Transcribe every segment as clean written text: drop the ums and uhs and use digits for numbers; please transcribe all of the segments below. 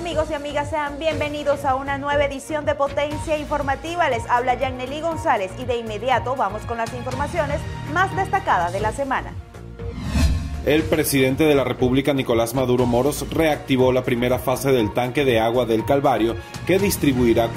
Amigos y amigas, sean bienvenidos a una nueva edición de Potencia Informativa. Les habla Yanely González y de inmediato vamos con las informaciones más destacadas de la semana. El presidente de la República, Nicolás Maduro Moros, reactivó la primera fase del tanque de agua del Calvario, que distribuirá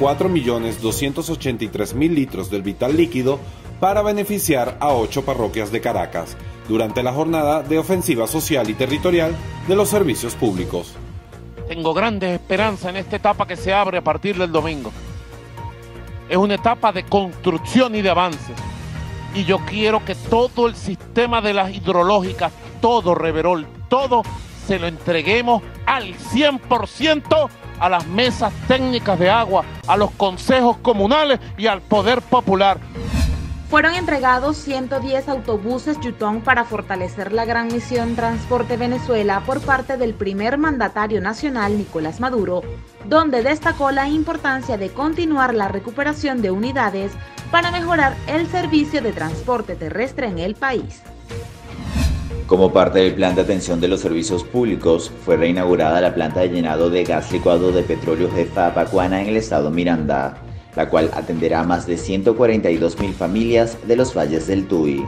4.283.000 litros del vital líquido para beneficiar a 8 parroquias de Caracas, durante la jornada de ofensiva social y territorial de los servicios públicos. Tengo grandes esperanzas en esta etapa que se abre a partir del domingo. Es una etapa de construcción y de avance. Y yo quiero que todo el sistema de las hidrológicas, todo Reverol, todo se lo entreguemos al 100% a las mesas técnicas de agua, a los consejos comunales y al poder popular. Fueron entregados 110 autobuses Yutong para fortalecer la gran misión Transporte Venezuela por parte del primer mandatario nacional, Nicolás Maduro, donde destacó la importancia de continuar la recuperación de unidades para mejorar el servicio de transporte terrestre en el país. Como parte del plan de atención de los servicios públicos, fue reinaugurada la planta de llenado de gas licuado de petróleo Jefa Apacuana en el estado Miranda, la cual atenderá a más de 142.000 familias de los valles del Tuy.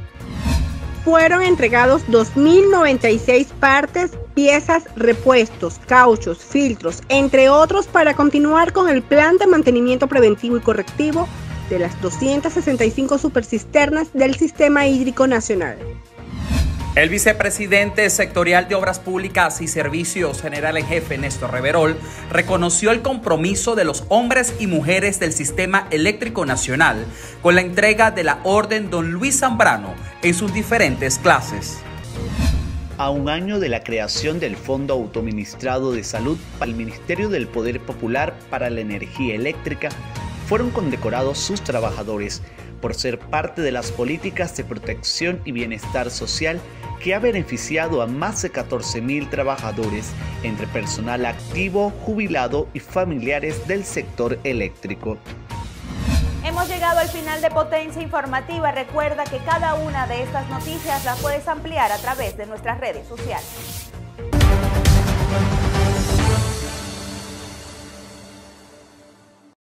Fueron entregados 2.096 partes, piezas, repuestos, cauchos, filtros, entre otros, para continuar con el plan de mantenimiento preventivo y correctivo de las 265 supercisternas del Sistema Hídrico Nacional. El vicepresidente sectorial de Obras Públicas y Servicios General en Jefe, Néstor Reverol, reconoció el compromiso de los hombres y mujeres del Sistema Eléctrico Nacional con la entrega de la Orden Don Luis Zambrano en sus diferentes clases. A un año de la creación del Fondo Autoministrado de Salud para el Ministerio del Poder Popular para la Energía Eléctrica, fueron condecorados sus trabajadores por ser parte de las políticas de protección y bienestar social que ha beneficiado a más de 14.000 trabajadores, entre personal activo, jubilado y familiares del sector eléctrico. Hemos llegado al final de Potencia Informativa. Recuerda que cada una de estas noticias las puedes ampliar a través de nuestras redes sociales.